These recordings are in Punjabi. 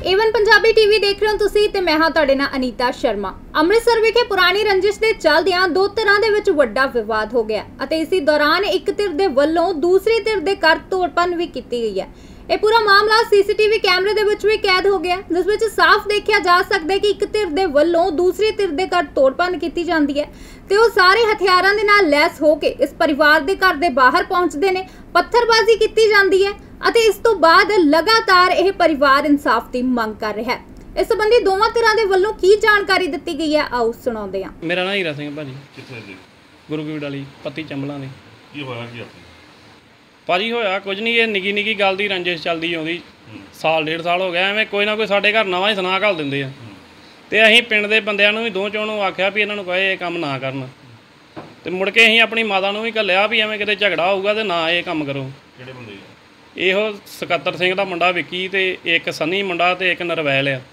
ਏਵਨ ਪੰਜਾਬੀ ਟੀਵੀ ਦੇਖ ਰਹੇ ਹੋ ਤੁਸੀਂ ਤੇ ਮੈਂ ਹਾਂ ਤੁਹਾਡੇ ਨਾਲ ਅਨੀਤਾ ਸ਼ਰਮਾ। ਅੰਮ੍ਰਿਤਸਰ ਵਿਖੇ ਪੁਰਾਣੀ ਰੰਜਿਸ਼ ਦੇ ਚੱਲਦਿਆਂ ਦੋ ਧਿਰਾਂ ਦੇ ਵਿੱਚ ਵੱਡਾ ਵਿਵਾਦ ਹੋ ਗਿਆ ਅਤੇ ਇਸੇ ਦੌਰਾਨ ਇੱਕ ਧਿਰ ਦੇ ਵੱਲੋਂ ਦੂਸਰੀ ਧਿਰ ਦੇ ਘਰ ਤੋੜਪਨ ਵੀ ਕੀਤੀ ਗਈ ਹੈ। ਇਹ ਪੂਰਾ ਮਾਮਲਾ ਸੀਸੀਟੀਵੀ ਕੈਮਰੇ ਦੇ ਵਿੱਚ ਵੀ ਕੈਦ ਹੋ ਗਿਆ, ਜਿਸ ਵਿੱਚ ਸਾਫ਼ ਦੇਖਿਆ ਜਾ ਸਕਦਾ ਹੈ ਕਿ ਇੱਕ ਧਿਰ ਦੇ ਵੱਲੋਂ ਦੂਸਰੀ ਧਿਰ ਦੇ ਘਰ ਤੋੜਪਨ ਕੀਤੀ ਜਾਂਦੀ ਹੈ ਤੇ ਉਹ ਸਾਰੇ ਹਥਿਆਰਾਂ ਦੇ ਨਾਲ ਲੈਸ ਹੋ ਕੇ ਇਸ ਪਰਿਵਾਰ ਦੇ ਘਰ ਦੇ ਬਾਹਰ ਪਹੁੰਚਦੇ ਨੇ। ਪੱਥਰਬਾਜ਼ੀ ਕੀਤੀ ਜਾਂਦੀ ਹੈ ਅਤੇ ਇਸ ਤੋਂ ਬਾਅਦ ਲਗਾਤਾਰ ਇਹ ਪਰਿਵਾਰ ਇਨਸਾਫ ਦੀ ਮੰਗ ਕਰ ਰਿਹਾ ਹੈ। ਇਸ ਸੰਬੰਧੀ ਦੋਵਾਂ ਧਿਰਾਂ ਦੇ ਵੱਲੋਂ ਕੀ ਜਾਣਕਾਰੀ ਦਿੱਤੀ ਗਈ ਹੈ, ਆਓ ਸੁਣਾਉਂਦੇ ਹਾਂ। ਮੇਰਾ ਨਾਮ ਹੀਰਾ ਸਿੰਘ ਭਾਜੀ। ਕਿੱਥੇ ਦੇ? ਗੁਰੂ ਕੀ ਵਾਲੀ ਪੱਤੀ ਚੰਬਲਾਂ ਦੇ। ਕੀ ਹੋਇਆ ਕੀ ਆਪਣੀ? ਭਾਜੀ ਹੋਇਆ ਕੁਝ ਨਹੀਂ, ਇਹ ਨਿੱਕੀ ਨਿੱਕੀ ਗੱਲ ਦੀ ਰੰਜਿਸ਼ ਚੱਲਦੀ ਆਉਂਦੀ ਸਾਲ ਡੇਢ ਸਾਲ ਹੋ ਗਿਆ। ਐਵੇਂ ਕੋਈ ਨਾ ਕੋਈ ਸਾਡੇ ਘਰ ਨਵਾਂ ਹੀ ਸੁਣਾ ਘੱਲ ਦਿੰਦੇ ਆ ਤੇ ਅਸੀਂ ਪਿੰਡ ਦੇ ਬੰਦਿਆਂ ਨੂੰ ਵੀ ਦੋ ਚੋਂ ਨੂੰ ਆਖਿਆ ਵੀ ਇਹਨਾਂ ਨੂੰ ਕਹੇ ਇਹ ਕੰਮ ਨਾ ਕਰਨ ਤੇ ਮੁੜ ਕੇ ਅਸੀਂ ਆਪਣੀ ਮਾਤਾ ਨੂੰ ਵੀ ਘੱਲਿਆ ਵੀ ਐਵੇਂ ਕਿਤੇ ਝਗੜਾ ਹੋਊਗਾ ਤੇ ਨਾ ਇਹ ਕੰਮ ਕਰੋ। ਕਿਹੜੇ ਬੰਦੇ? ਇਹੋ ਸਕੱਤਰ ਸਿੰਘ ਦਾ ਮੁੰਡਾ ਵਿੱਕੀ ਤੇ ਇੱਕ ਸੰਨੀ ਮੁੰਡਾ ਤੇ ਇੱਕ ਨਰਵੈਲ ਆ।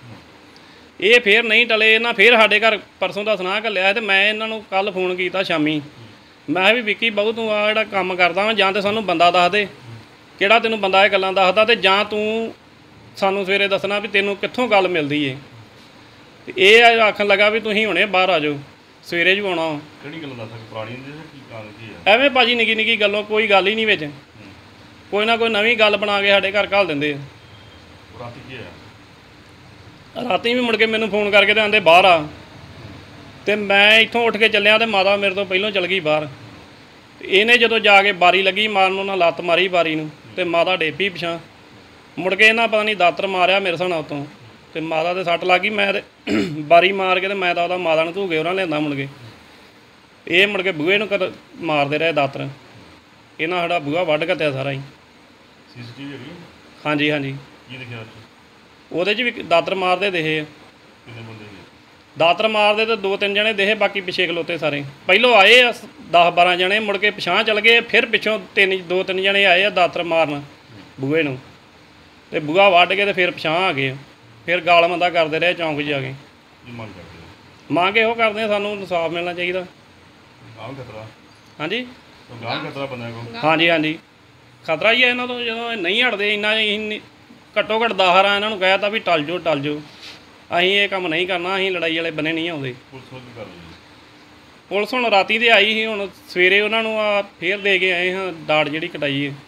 ਇਹ ਫੇਰ ਨਹੀਂ ਟਲੇ, ਇਹਨਾਂ ਫੇਰ ਸਾਡੇ ਘਰ ਪਰਸੋਂ ਦਾ ਸੁਣਾ ਘੱਲਿਆ ਤੇ ਮੈਂ ਇਹਨਾਂ ਨੂੰ ਕੱਲ ਫੋਨ ਕੀਤਾ ਸ਼ਾਮੀ। ਮੈਂ ਕਿਹਾ ਵੀ ਵਿੱਕੀ ਬਹੁ ਤੂੰ ਆ ਜਿਹੜਾ ਕੰਮ ਕਰਦਾ ਵਾ ਜਾਂ ਤਾਂ ਸਾਨੂੰ ਬੰਦਾ ਦੱਸ ਦੇ ਕਿਹੜਾ ਤੈਨੂੰ ਬੰਦਾ ਇਹ ਗੱਲਾਂ ਦੱਸਦਾ, ਤੇ ਜਾਂ ਤੂੰ ਸਾਨੂੰ ਸਵੇਰੇ ਦੱਸਣਾ ਵੀ ਤੈਨੂੰ ਕਿੱਥੋਂ ਗੱਲ ਮਿਲਦੀ ਏ। ਤੇ ਇਹ ਆਖਣ ਲੱਗਾ ਵੀ ਤੁਸੀਂ ਹੁਣੇ ਬਾਹਰ ਆ ਜਾਓ, ਸਵੇਰੇ ਜੂ ਆਉਣਾ। ਕਿਹੜੀ ਗੱਲ ਦੱਸ? ਪੁਰਾਣੀ ਦੀ ਕੀ ਕਾਰਨ ਕੀ ਹੈ? ਐਵੇਂ ਭਾਜੀ ਨਿੱਕੀ ਨਿੱਕੀ ਗੱਲੋਂ ਕੋਈ ਗੱਲ ਹੀ ਨਹੀਂ ਵਿੱਚ, ਕੋਈ ਨਾ ਕੋਈ ਨਵੀਂ ਗੱਲ ਬਣਾ ਕੇ ਸਾਡੇ ਘਰ ਘੱਲ ਦਿੰਦੇ ਆ। ਰਾਤੀ ਕੀ ਹੋਇਆ? ਰਾਤੀ ਵੀ ਮੁੜ ਕੇ ਮੈਨੂੰ ਫੋਨ ਕਰਕੇ ਤੇ ਆਂਦੇ ਬਾਹਰ ਆ, ਤੇ ਮੈਂ ਇੱਥੋਂ ਉੱਠ ਕੇ ਚੱਲਿਆ ਤੇ ਮਾਤਾ ਮੇਰੇ ਤੋਂ ਪਹਿਲਾਂ ਚਲ ਗਈ ਬਾਹਰ। ਇਹਨੇ ਜਦੋਂ ਜਾ ਕੇ ਬਾਰੀ ਲੱਗੀ ਮਾਰਨ, ਉਹਨਾਂ ਲੱਤ ਮਾਰੀ ਬਾਰੀ ਨੂੰ ਤੇ ਮਾਤਾ ਡੇਪੀ ਪਿਛਾਂ। ਮੁੜ ਕੇ ਇਹਨਾਂ ਪਤਾ ਨਹੀਂ ਦਾਤਰ ਮਾਰਿਆ ਮੇਰੇ ਹਿਸਾਬ ਨਾਲ ਉੱਤੋਂ ਤੇ ਮਾਤਾ ਦੇ ਸੱਟ ਲੱਗ ਗਈ। ਮੈਂ ਤੇ ਬਾਰੀ ਮਾਰ ਕੇ ਤੇ ਮੈਂ ਤਾਂ ਉਹਦਾ ਮਾਤਾ ਨੂੰ ਧੂਗੇ ਉਹਨਾਂ ਲਿਆਂਦਾ। ਮੁੜ ਕੇ ਇਹ ਮੁੜ ਕੇ ਬੂਹੇ ਨੂੰ ਮਾਰਦੇ ਰਹੇ ਦਾਤਰ। ਇਹਨਾਂ ਸਾਡਾ ਬੂਹਾ ਵੱਢ ਘੱਤਿਆ ਸਾਰਾ ਹੀ। ਸੀਸੀਟੀਵੀ ਹੈਗੀ? ਹਾਂਜੀ ਹਾਂਜੀ। ਕੀ ਦੇਖਿਆ ਉਹਦੇ 'ਚ ਵੀ ਦਾਤਰ ਮਾਰਦੇ ਦਿਖੇ ਆ। ਕਿੰਨੇ ਬੰਦੇ ਸੀ? ਦਾਤਰ ਮਾਰਦੇ ਤੇ ਦੋ ਤਿੰਨ ਜਣੇ ਦਿਖੇ, ਬਾਕੀ ਪਿੱਛੇ ਖਲੋਤੇ ਸਾਰੇ। ਪਹਿਲੋਂ ਆਏ ਆ 10-12 ਜਣੇ, ਮੁੜ ਕੇ ਪਿਛਾਂ ਚਲ ਗਏ, ਫਿਰ ਪਿੱਛੋਂ ਦੋ ਤਿੰਨ ਜਣੇ ਆਏ ਆ ਦਾਤਰ ਮਾਰਨ ਬੂਹੇ ਨੂੰ ਤੇ ਬੂਹਾ ਵੱਢ ਕੇ ਤੇ ਫਿਰ ਪਿਛਾਂ ਆ ਗਏ। ਫਿਰ ਗਾਲ ਮੰਦਾ ਕਰਦੇ ਰਹੇ ਚੌਂਕ 'ਚ ਜਾ ਕੇ। ਕੀ ਮੰਗ ਕਰਦੇ ਹੋ? ਮੰਗ ਇਹੋ ਕਰਦੇ ਆ ਸਾਨੂੰ ਇਨਸਾਫ ਮਿਲਣਾ ਚਾਹੀਦਾ। ਗਾਲ ਖਤਰਾ? ਹਾਂਜੀ ਗਾਲ ਖਤਰਾ ਬੰਦਿਆਂ ਕੋਲ? ਹਾਂਜੀ ਹਾਂਜੀ ਖਤਰਾ ਹੀ ਹੈ ਇਹਨਾਂ ਤੋਂ। ਜਦੋਂ ਨਹੀਂ ਹਟਦੇ ਇੰਨਾ ਘੱਟੋ ਘੱਟ 10 ਇਹਨਾਂ ਨੂੰ ਕਹਿ ਤਾ ਵੀ ਟਲ ਜਾਓ ਟਲ ਜਾਓ, ਅਸੀਂ ਇਹ ਕੰਮ ਨਹੀਂ ਕਰਨਾ, ਅਸੀਂ ਲੜਾਈ ਵਾਲੇ ਬੰਨੇ ਨਹੀਂ ਆਉਂਦੇ। ਪੁਲਿਸ ਕੀ ਕਰ ਰਹੀ ਹੈ? ਪੁਲਿਸ ਹੁਣ ਰਾਤੀ ਦੇ ਆਈ ਸੀ, ਹੁਣ ਸਵੇਰੇ ਉਹਨਾਂ ਨੂੰ ਆ ਫੇਰ ਦੇ ਕੇ ਆਏ ਹਾਂ ਡਾਟ ਜਿਹੜੀ ਕਟਾਈ ਹੈ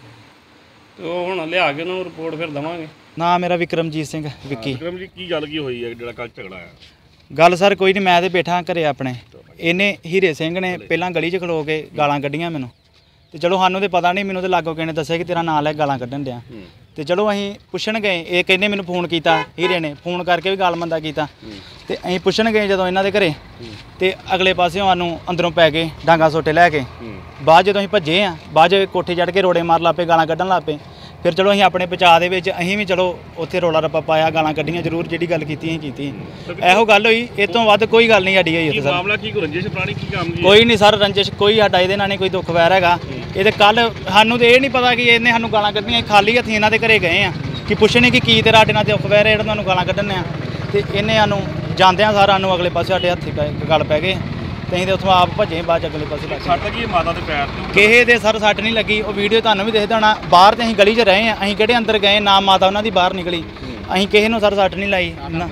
ਤੇ ਉਹ ਹੁਣ ਲਿਆ ਕੇ ਉਹਨਾਂ ਨੂੰ ਰਿਪੋਰਟ ਫਿਰ ਦੇਵਾਂਗੇ। ਨਾ ਮੇਰਾ ਵਿਕਰਮਜੀਤ ਸਿੰਘ ਵਿੱਕੀ। ਵਿਕਰਮ ਜੀ ਕੀ ਗੱਲ ਕੀ ਹੋਈ ਹੈ ਜਿਹੜਾ ਕੱਲ ਝਗੜਾ ਆ? ਗੱਲ ਸਰ ਕੋਈ ਨਹੀਂ, ਮੈਂ ਤੇ ਬੈਠਾ ਘਰੇ ਆਪਣੇ। ਇਹਨੇ ਹੀਰੇ ਸਿੰਘ ਨੇ ਪਹਿਲਾਂ ਗਲੀ 'ਚ ਖਲੋ ਕੇ ਗਾਲਾਂ ਕੱਢੀਆਂ ਮੈਨੂੰ, ਤੇ ਚਲੋ ਸਾਨੂੰ ਤੇ ਪਤਾ ਨਹੀਂ, ਮੈਨੂੰ ਤੇ ਲਾਗੋ ਕਿਸੇ ਨੇ ਦੱਸਿਆ ਕਿ ਤੇਰਾ ਨਾਂ ਲੈ ਗਾਲਾਂ ਕੱਢਣ ਡਿਆ। ਤੇ ਚਲੋ ਅਸੀਂ ਪੁੱਛਣ ਗਏ, ਇਹ ਕਹਿੰਦੇ ਮੈਨੂੰ ਫੋਨ ਕੀਤਾ, ਹੀਰੇ ਨੇ ਫੋਨ ਕਰਕੇ ਵੀ ਗਾਲ ਮੰਦਾ ਕੀਤਾ। ਤੇ ਅਸੀਂ ਪੁੱਛਣ ਗਏ ਜਦੋਂ ਇਹਨਾਂ ਦੇ ਘਰੇ, ਤੇ ਅਗਲੇ ਪਾਸਿਓਂ ਸਾਨੂੰ ਅੰਦਰੋਂ ਪੈ ਗਏ ਡਾਂਗਾ ਸੋਟੇ ਲੈ ਕੇ। ਬਾਅਦ ਜਦੋਂ ਅਸੀਂ ਭੱਜੇ ਆ, ਬਾਅਦ 'ਚ ਕੋਠੇ ਚੜ੍ਹ ਕੇ ਰੋੜੇ ਮਾਰ ਲਾ ਪਏ, ਗਾਲਾਂ ਕੱਢਣ ਲੱਗ ਪਏ। ਫਿਰ ਚਲੋ ਅਸੀਂ ਆਪਣੇ ਬਚਾਅ ਦੇ ਵਿੱਚ ਅਸੀਂ ਵੀ ਚਲੋ ਉੱਥੇ ਰੋਲਾ ਰੱਪਾ ਪਾਇਆ, ਗਾਲਾਂ ਕੱਢੀਆਂ ਜ਼ਰੂਰ, ਜਿਹੜੀ ਗੱਲ ਕੀਤੀ ਅਸੀਂ ਕੀਤੀ। ਇਹੋ ਗੱਲ ਹੋਈ, ਇਹ ਤੋਂ ਵੱਧ ਕੋਈ ਗੱਲ ਨਹੀਂ ਸਾਡੀ ਹੋਈ ਉੱਥੇ ਸਰ। ਮਾਮਲਾ ਕੀ ਰੰਜਿਸ਼ ਪੁਰਾਣੀ ਕੀ ਕੰਮ ਦੀ? ਕੋਈ ਨਹੀਂ ਸਰ ਰੰਜਿਸ਼, ਕੋਈ ਸਾਡਾ ਇਹਦੇ ਨਾਲ ਨਹੀਂ ਕੋਈ ਦੁੱਖ ਵੈਰ ਹੈਗਾ। ਇਹ ਤੇ ਕੱਲ ਸਾਨੂੰ ਤੇ ਇਹ ਨਹੀਂ ਪਤਾ ਕਿ ਇਹਨੇ ਸਾਨੂੰ ਗਾਲਾਂ ਕੱਢਣੀਆਂ, ਖਾਲੀ ਹੱਥੀਂ ਇਹਨਾਂ ਦੇ ਘਰੇ ਗਏ ਆ ਕਿ ਪੁੱਛਣੇ ਕਿ ਕੀ ਤੇਰਾ ਸਾਡੇ ਨਾਲ ਦੁੱਖ ਵੈਰ ਜਿਹੜਾ ਤੁਹਾਨੂੰ ਗਾਲਾਂ ਕੱਢਣੇ ਆ। ਤੇ ਇਹਨੇ ਸਾਨੂੰ ਜਾਂਦਿਆਂ ਸਾਰਾ ਨੂੰ ਅਗਲੇ ਪਾਸੇ ਸਾਡੇ ਹੱਥੀ ਗੱਲ ਪੈ ਗਏ ਤੇ ਅਸੀਂ ਤੇ ਉੱਥੋਂ ਆਪ ਭੱਜੇ। ਬਾਅਦ 'ਚ ਅਗਲੇ ਪਾਸੇ ਲੱਗ ਸੱਟ ਲੱਗੀ ਮਾਤਾ ਦੇ ਪੈਰ ਤੇ? ਕਿਸੇ ਦੇ ਸਰ ਸੱਟ ਨਹੀਂ ਲੱਗੀ, ਉਹ ਵੀਡੀਓ ਤੁਹਾਨੂੰ ਵੀ ਦੇਖਦਾ ਹੋਣਾ। ਬਾਹਰ ਤੇ ਅਸੀਂ ਗਲੀ 'ਚ ਰਹੇ ਆ, ਅਸੀਂ ਕਿਹੜੇ ਅੰਦਰ ਗਏ, ਨਾ ਮਾਤਾ ਉਹਨਾਂ ਦੀ ਬਾਹਰ ਨਿਕਲੀ। ਅਸੀਂ ਕਿਸੇ ਨੂੰ ਸਰ ਸੱਟ ਨਹੀਂ ਲਾਈ,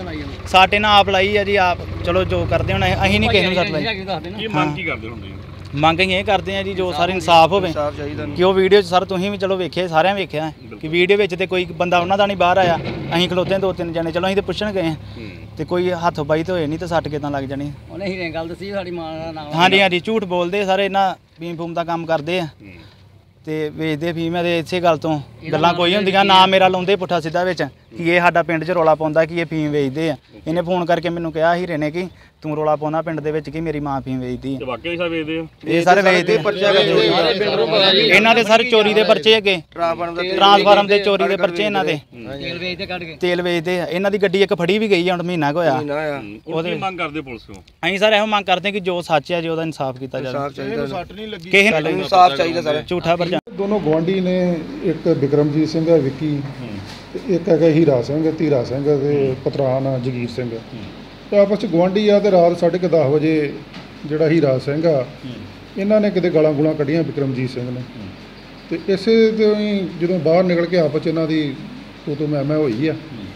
ਸਾਡੇ ਨਾਲ ਆਪ ਲਾਈ ਆ ਜੀ ਆਪ। ਚਲੋ ਜੋ ਕਰਦੇ ਹੁਣ ਅਸੀਂ ਨਹੀਂ ਕਿਸੇ ਨੂੰ ਸੱਟ ਲਾਈ। ਕੀ ਮੰਗ ਕੀ ਕਰਦੇ ਹੁੰਦੇ? ਮੰਗ ਅਸੀਂ ਇਹ ਕਰਦੇ ਆ ਜੀ ਜੋ ਸਾਰੇ ਇਨਸਾਫ ਹੋਵੇ, ਕਿ ਉਹ ਵੀਡੀਓ 'ਚ ਸਰ ਤੁਸੀਂ ਵੀ ਚਲੋ ਵੇਖਿਆ, ਸਾਰਿਆਂ ਵੇਖਿਆ ਕਿ ਵੀਡੀਓ ਵਿੱਚ ਤੇ ਕੋਈ ਬੰਦਾ ਉਹਨਾਂ ਦਾ ਨਹੀਂ ਬਾਹਰ ਆਇਆ। ਅਸੀਂ ਖਲੋਤੇ ਦੋ ਤਿੰਨ ਜਣੇ, ਚਲੋ ਅਸੀਂ ਤੇ ਪੁੱਛਣ ਗਏ ਤੇ ਕੋਈ ਹੱਥ ਬਾਈ ਤੇ ਹੋਏ ਨਹੀਂ, ਤੇ ਸੱਟ ਕਿਦਾਂ ਲੱਗ ਜਾਣੀ। ਉਹਨੇ ਹੀਰੇ ਗੱਲ ਦੱਸੀ ਸਾਡੀ ਮਾਂ ਦਾ ਨਾਮ। ਹਾਂਜੀ ਹਾਂਜੀ ਝੂਠ ਬੋਲਦੇ ਸਾਰੇ, ਇਹਨਾਂ ਫੀਮ ਫੂਮ ਦਾ ਕੰਮ ਕਰਦੇ ਆ ਤੇ ਵੇਚਦੇ ਫੀਮ ਆ। ਤੇ ਇਸੇ ਗੱਲ ਤੋਂ ਗੱਲਾਂ ਕੋਈ ਹੁੰਦੀਆਂ, ਨਾ ਮੇਰਾ ਲਾਉਂਦੇ ਪੁੱਠਾ ਸਿੱਧਾ ਵਿੱਚ ਕਿ ਇਹ ਸਾਡਾ ਪਿੰਡ 'ਚ ਰੌਲਾ ਪਾਉਂਦਾ ਕਿ ਇਹ ਫੀਮ ਵੇਚਦੇ ਆ। ਇਹਨੇ ਫੋਨ ਕਰਕੇ ਮੈਨੂੰ ਕਿਹਾ ਹੀਰੇ ਨੇ ਕਿ ਤੂੰ ਰੌਲਾ ਪਾਉਂਦਾ ਪਿੰਡ ਦੇ ਵਿੱਚ ਕਿ ਮੇਰੀ ਮਾਂ ਫੀਮ ਵੇਚਦੀ ਆ। ਵਾਕਿਆ ਹੀ ਵੇਚਦੇ ਆ? ਇਹ ਸਾਰੇ ਵੇਚਦੇ ਇਹਨਾਂ ਦੇ ਸਰ ਚੋਰੀ ਦੇ ਪਰਚੇ ਅੱਗੇ, ਟਰਾਂਸਫਾਰਮ ਦੇ ਚੋਰੀ ਦੇ ਪਰਚੇ ਇਹਨਾਂ ਦੇ। ਤੇਲ ਵੇਚਦੇ ਕੱਢ ਕੇ ਤੇਲ ਵੇਚਦੇ ਆ। ਇਹਨਾਂ ਦੀ ਗੱਡੀ ਇੱਕ ਫੜੀ ਵੀ ਗਈ ਆ, ਹੁਣ ਮਹੀਨਾ ਕੁ ਹੋਇਆ। ਉਹਦੀ ਮੰਗ ਕਰਦੇ ਪੁਲਿਸ ਤੋਂ? ਅਸੀਂ ਸਰ ਇਹੋ ਮੰਗ ਕਰਦੇ ਕਿ ਜੋ ਸੱਚ ਹੈ ਜੀ ਉਹਦਾ ਇਨਸਾਫ ਕੀਤਾ ਜਾਵੇ। ਕਿਸੇ ਨੂੰ ਇਨਸਾਫ ਚਾਹੀਦਾ ਸਰ। ਝੂਠਾ ਪਰਚਾ। ਦੋਨੋਂ ਗੁਆਂਢੀ ਨੇ, ਇੱਕ ਵਿਕਰਮਜੀਤ ਸਿੰਘ ਹੈ ਵਿੱਕੀ, ਤੇ ਇੱਕ ਹੈਗਾ ਹੀਰਾ ਸਿੰਘ ਧੀਰਾ ਸਿੰਘ ਤੇ ਪਤਰਾਨ ਜਗੀਰ ਸਿੰਘ। ਤੇ ਆਪਸ 'ਚ ਗੁਆਂਢੀ ਆ। ਤੇ ਰਾਤ 10:30 ਵਜੇ ਜਿਹੜਾ ਹੀਰਾ ਸਿੰਘ ਆ, ਇਹਨਾਂ ਨੇ ਕਿਤੇ ਗਾਲਾਂ ਗੁਲਾਂ ਕੱਢੀਆਂ ਵਿਕਰਮਜੀਤ ਸਿੰਘ ਨੇ। ਤੇ ਇਸੇ ਤੋਂ ਹੀ ਜਦੋਂ ਬਾਹਰ ਨਿਕਲ ਕੇ ਆਪਸ 'ਚ ਇਹਨਾਂ ਦੀ ਤੂੰ ਮੈਂ ਹੋਈ ਆ।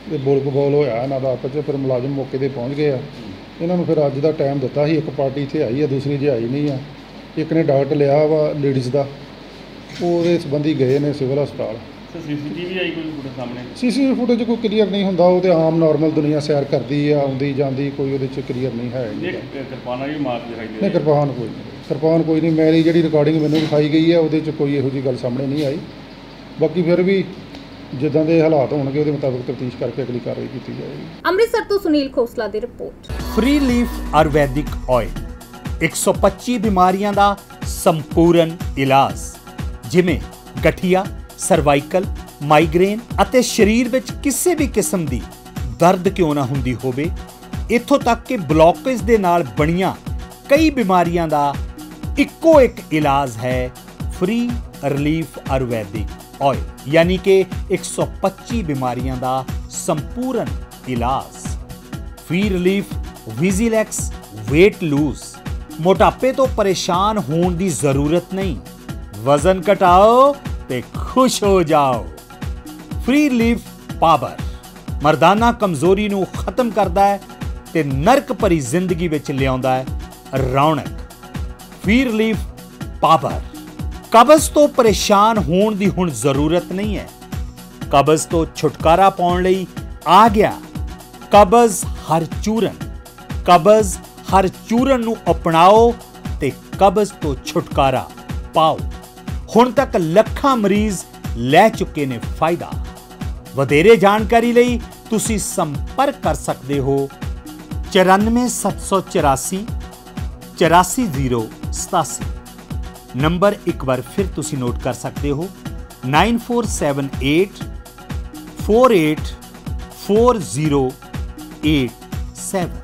ਤੇ ਬੋਲ ਕਬੋਲ ਹੋਇਆ ਇਹਨਾਂ ਦਾ ਆਪਸ 'ਚ। ਫਿਰ ਮੁਲਾਜ਼ਮ ਮੌਕੇ 'ਤੇ ਪਹੁੰਚ ਗਏ ਆ। ਇਹਨਾਂ ਨੂੰ ਫਿਰ ਅੱਜ ਦਾ ਟਾਈਮ ਦਿੱਤਾ ਸੀ। ਇੱਕ ਪਾਰਟੀ ਇੱਥੇ ਆਈ ਆ, ਦੂਸਰੀ ਜੇ ਆਈ ਨਹੀਂ ਆ। ਇੱਕ ਨੇ ਡਾਕਟਰ ਲਿਆ ਵਾ ਲੇਡੀਜ਼ ਦਾ, ਉਹਦੇ ਸੰਬੰਧੀ ਗਏ ਨੇ ਸਿਵਲ ਹਸਪਤਾਲ। ਸੀਸੀਟੀਵੀ ਆਈ ਕੋਈ ਫੁਟੇਜ ਸਾਹਮਣੇ? ਸੀਸੀਟੀਵੀ ਫੁਟੇਜ ਕੋਈ ਕਲੀਅਰ ਨਹੀਂ ਹੁੰਦਾ, ਉਹ ਤੇ ਆਮ ਨਾਰਮਲ ਦੁਨੀਆ ਸੈਰ ਕਰਦੀ ਆ, ਆਉਂਦੀ ਜਾਂਦੀ, ਕੋਈ ਉਹਦੇ 'ਚ ਕਲੀਅਰ ਨਹੀਂ ਹੈ। ਕਿਰਪਾਨਾਂ ਵੀ ਮਾਰ ਦਿਖਾਈ ਦੇ ਨਹੀਂ, ਕਿਰਪਾਨ ਕੋਈ ਨਹੀਂ। ਮੇਰੀ ਜਿਹੜੀ ਰਿਕਾਰਡਿੰਗ ਮੈਨੂੰ ਦਿਖਾਈ ਗਈ ਹੈ ਉਹਦੇ 'ਚ ਕੋਈ ਇਹੋ ਜਿਹੀ ਗੱਲ ਸਾਹਮਣੇ ਨਹੀਂ ਆਈ। ਬਾਕੀ ਫਿਰ ਵੀ ਜਿੱਦਾਂ ਦੇ ਹਾਲਾਤ ਹੋਣਗੇ ਉਹਦੇ ਮੁਤਾਬਕ ਤਫਤੀਸ਼ ਕਰਕੇ ਅਗਲੀ ਕਾਰਵਾਈ ਕੀਤੀ ਜਾਏਗੀ। ਅੰਮ੍ਰਿਤਸਰ ਤੋਂ ਸੁਨੀਲ ਖੋਸਲਾ ਦੀ report. Free leaf Ayurvedic oil 125 ਬਿਮਾਰੀਆਂ ਦਾ ਸੰਪੂਰਨ ਇਲਾਜ, ਜਿਵੇਂ ਗਠੀਆ, ਸਰਵਾਈਕਲ, ਮਾਈਗ੍ਰੇਨ ਅਤੇ ਸਰੀਰ ਵਿੱਚ ਕਿਸੇ ਵੀ ਕਿਸਮ ਦੀ ਦਰਦ ਕਿਉਂ ਨਾ ਹੁੰਦੀ ਹੋਵੇ, ਇੱਥੋਂ ਤੱਕ ਕਿ ਬਲੌਕੇਜ ਦੇ ਨਾਲ ਬਣੀਆਂ ਕਈ ਬਿਮਾਰੀਆਂ ਦਾ ਇੱਕੋ ਇੱਕ ਇਲਾਜ ਹੈ ਫ੍ਰੀ ਰਿਲੀਫ ਆਯੁਰਵੈਦਿਕ ਆਇਲ, ਯਾਨੀ ਕਿ 125 ਬਿਮਾਰੀਆਂ ਦਾ ਸੰਪੂਰਨ ਇਲਾਜ। ਫ੍ਰੀ ਰਿਲੀਫ ਵਿਜ਼ੀਲੈਕਸ weight lose, ਮੋਟਾਪੇ ਤੋਂ ਪਰੇਸ਼ਾਨ ਹੋਣ ਦੀ ਜ਼ਰੂਰਤ ਨਹੀਂ, ਵਜ਼ਨ ਘਟਾਓ ਤੇ ਖੁਸ਼ ਹੋ ਜਾਓ। ਫ੍ਰੀ ਰਿਲੀਫ ਪਾਵਰ ਮਰਦਾਨਾ ਕਮਜ਼ੋਰੀ ਨੂੰ ਖਤਮ ਕਰਦਾ ਹੈ ਤੇ ਨਰਕ ਭਰੀ ਜ਼ਿੰਦਗੀ ਵਿੱਚ ਲਿਆਉਂਦਾ ਹੈ ਰੌਣਕ। ਫ੍ਰੀ ਰਿਲੀਫ ਪਾਵਰ ਕਬਜ਼ ਤੋਂ ਪਰੇਸ਼ਾਨ ਹੋਣ ਦੀ ਹੁਣ ਜ਼ਰੂਰਤ ਨਹੀਂ ਹੈ। ਕਬਜ਼ ਤੋਂ ਛੁਟਕਾਰਾ ਪਾਉਣ ਲਈ ਆ ਗਿਆ ਕਬਜ਼ ਹਰ ਚੂਰਨ। ਕਬਜ਼ ਹਰ ਚੂਰਨ ਨੂੰ ਅਪਣਾਓ ਤੇ ਕਬਜ਼ ਤੋਂ ਛੁਟਕਾਰਾ ਪਾਓ। ਹੁਣ ਤੱਕ ਲੱਖਾਂ ਮਰੀਜ਼ ਲੈ ਚੁੱਕੇ ਨੇ ਫਾਇਦਾ। ਵਧੇਰੇ ਜਾਣਕਾਰੀ ਲਈ ਤੁਸੀਂ ਸੰਪਰਕ ਕਰ ਸਕਦੇ ਹੋ 94784 84087। ਨੰਬਰ ਇੱਕ ਵਾਰ ਫਿਰ ਤੁਸੀਂ ਨੋਟ ਕਰ ਸਕਦੇ ਹੋ 9478 484087।